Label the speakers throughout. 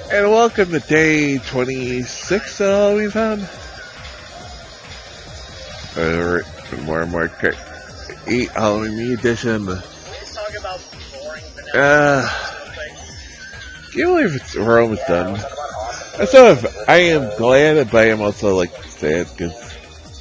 Speaker 1: And welcome to day 26 of Halloween Town. More and more 8 Halloween Me edition.
Speaker 2: We just talk about boring vanilla.
Speaker 1: Can't believe we're almost done. I am glad, but I am also like sad because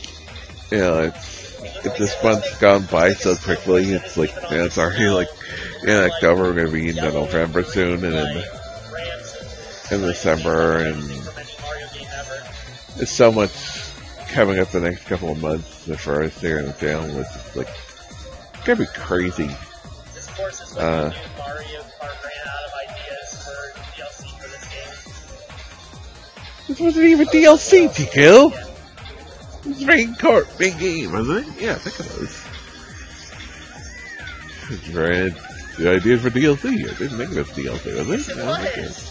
Speaker 1: it's this month's gone by so quickly. It's like it's already like in October. We're gonna be into November soon, and then in December, and there's so much coming up the next couple of months for us here in the channel. It's just like it's gonna be crazy.
Speaker 2: This course is Mario Kart ran out of ideas for DLC for this game.
Speaker 1: This wasn't even DLC, TQ. It was Main Court, main game, wasn't it? Yeah, I think it was. It's ran the ideas for DLC. I didn't think it was DLC, was it? No, I think it was.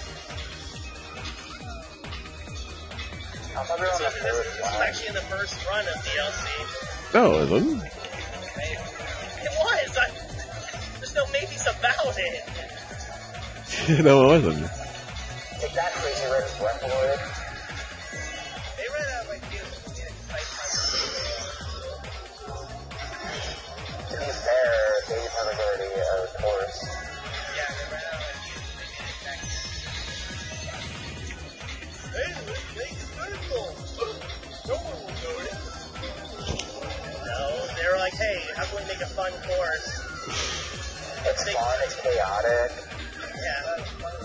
Speaker 2: This is actually in the first run of DLC.
Speaker 1: No, it wasn't.
Speaker 2: It was! There's no maybes about it.
Speaker 1: No, it wasn't.
Speaker 3: Exactly, you read Westwood.
Speaker 2: They ran out of ideas.
Speaker 3: To be fair, they have already a course.
Speaker 2: Yeah, they ran out of ideas. Hey, let's make circles! No one will notice. No, they were like, hey, how can we make a fun course?
Speaker 3: It's fun, it's chaotic.
Speaker 2: Yeah.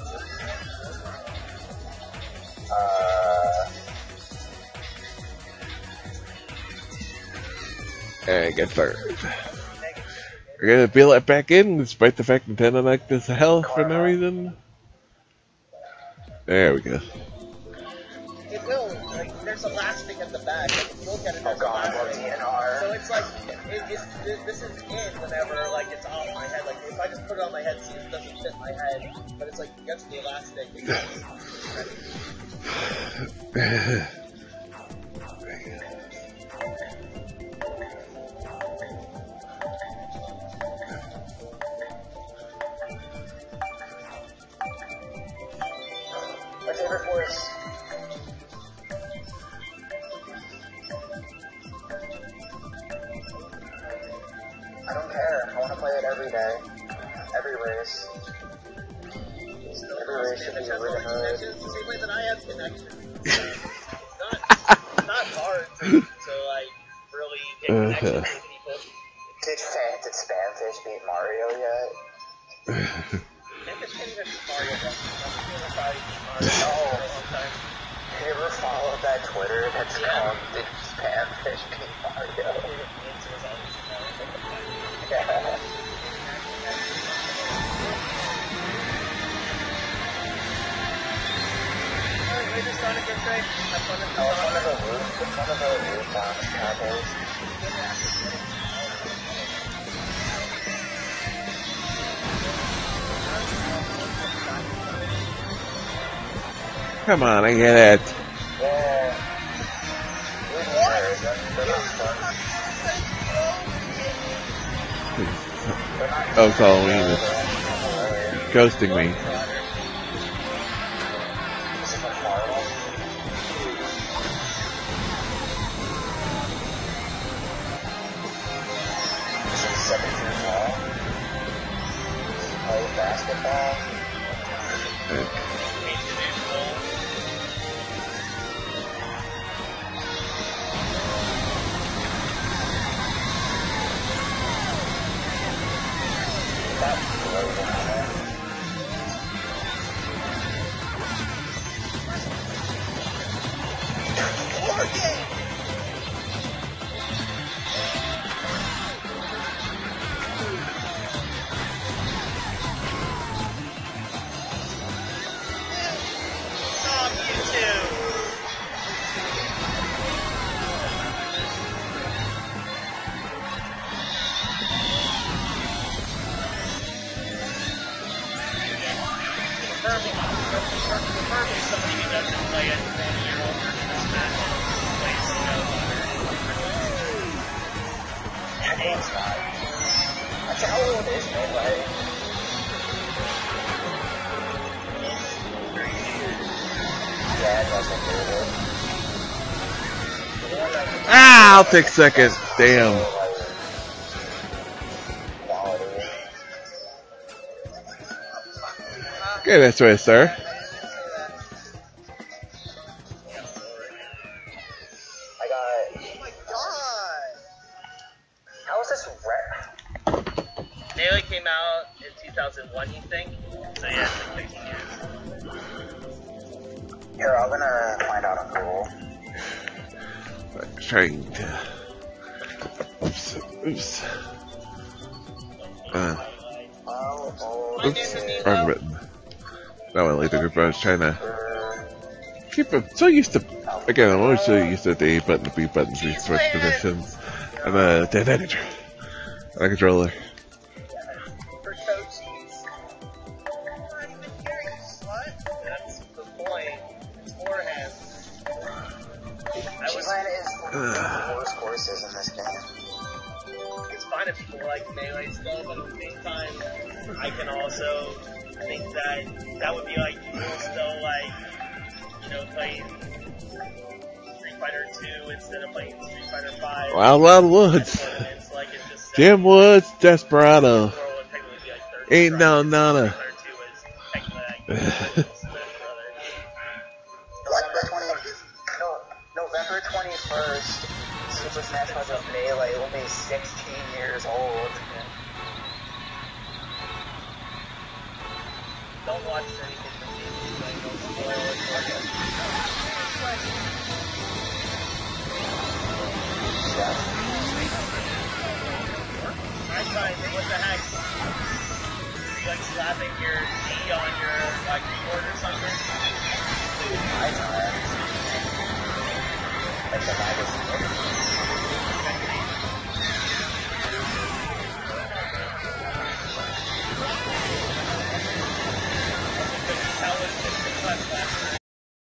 Speaker 1: And get started. We're gonna be let back in despite the fact Nintendo knocked us to hell for no reason. There we go.
Speaker 2: It will, like, there's elastic at the back. Like, if you look at it, there's elastic. So it's like, this is in whenever, like, it's on my head. Like, if I just put it on my head, see, it doesn't fit my head. But it's like, you get to the elastic.
Speaker 3: My favorite course. I don't care. I want to play it every day. Every race. Every race should be a really good.
Speaker 2: It's the same way that I have connections. It's not hard to like, really get connections with people.
Speaker 3: Did Spamfish beat Mario yet?
Speaker 2: Spamfish can't even beat Mario.
Speaker 3: Have you ever followed that Twitter that's called Did Spamfish beat Mario? Yeah.
Speaker 2: It's one of
Speaker 3: the roof combos.
Speaker 1: Come on, I get it.
Speaker 3: Yeah.
Speaker 1: Oh, it's Halloween. It's ghosting me.
Speaker 3: Basketball.
Speaker 2: Preferably somebody who doesn't play it 1 year older than this match plays,
Speaker 3: That's how old it is, man, right? Yeah, that's what
Speaker 1: Ah, I'll take second. Damn. Okay, that's right, sir.
Speaker 3: I got.
Speaker 2: Oh my god!
Speaker 3: How is this rare?
Speaker 2: Melee came out in 2001, you think? So yeah, it's like 15 years.
Speaker 3: Here, I'm gonna find out on Google.
Speaker 1: I'm trying to. Oops. Oops. Wrong button. That one later, but I was trying to keep it so used to. Again, I'm always so used to the A button, the B button, the switch positions, and the editor, and the controller.
Speaker 2: For Tochi's. Not even hearing what? That's the point. It's forehead.
Speaker 3: G-Plan is one of the worst courses in this game.
Speaker 2: It's fine if people like Melee still, but at the same time, I can also think that that would be like people still like, you know, playing Street Fighter 2 instead of playing Street Fighter 5.
Speaker 1: Wild Wild Woods.
Speaker 2: It's like it just
Speaker 1: Jim Woods, Desperado.
Speaker 2: World would technically be like third.
Speaker 1: Ain't no nana.
Speaker 2: Street Fighter 2 is technically like
Speaker 3: November 21st, Super Smash Bros. Melee will be 16 years old.
Speaker 2: Don't watch anything from games, like, don't spoil it for you. I'm trying to think, what the heck? Are you like slapping your D on your like keyboard or something?
Speaker 3: My time. Like the magazine.